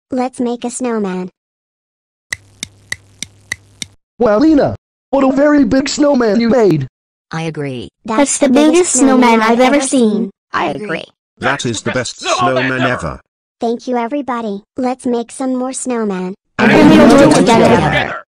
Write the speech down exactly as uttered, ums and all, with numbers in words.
Let's make a snowman. Wow, Lena, what a very big snowman you made. I agree. That's the biggest snowman I've ever seen. I agree. That is the best snowman ever. Thank you, everybody. Let's make some more snowman. And then we'll do it together.